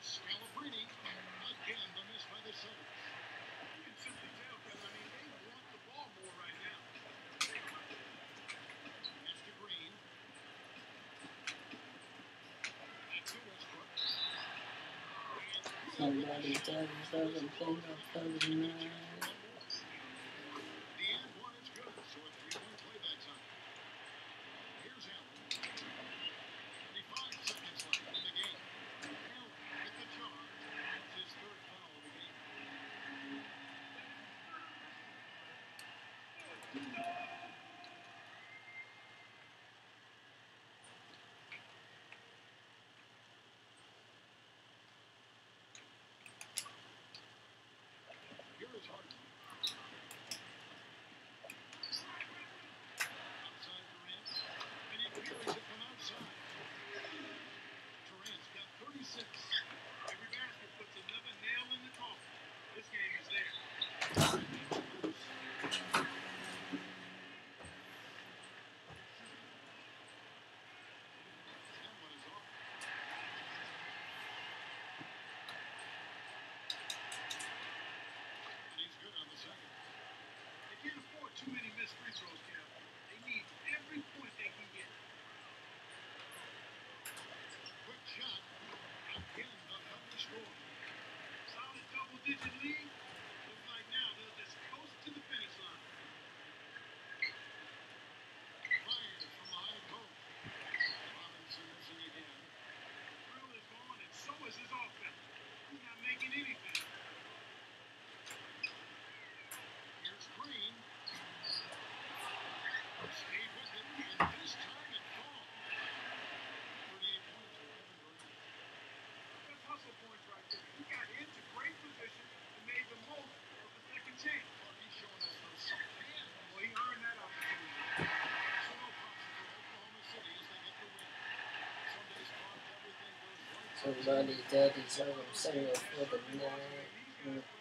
Scalabrine, again, the miss by the Celtics. You can simply tell, Kevin, I mean, they want the ball more right now. Mr. Green. Back to Westbrook. Somebody tell me something, please don't tell me now. The end one is good, so a 3-point play that time. Here's Allen. 25 seconds left in the game. Allen with the charge. That's his third foul of the game. Here is Harden. Outside Durant. And he carries it from outside. Durant's got 36. Every basket puts another nail in the coffin. This game is there. That one is off. And he's good on the second. They can't afford too many missed free throws, Cam. They need every point they can get. Quick shot. Again, the Thunder score. Solid double-digit lead. Looks like now they'll just coast to the finish line. Fired from the high post. Robinson missing again. Thrill is gone, and so is his offense. He's not making anything. Here's Green. Stayed with it, and this time it falls. 38 points for Kevin Durant. That's hustle points right there. He got into great position and made the most of the second chance. Well, he's showing us some self-hand. Well, he earned that opportunity. So no props for Oklahoma City as they get the win. Sunday's fun, everything goes right. Somebody tell me something, sing it for the night.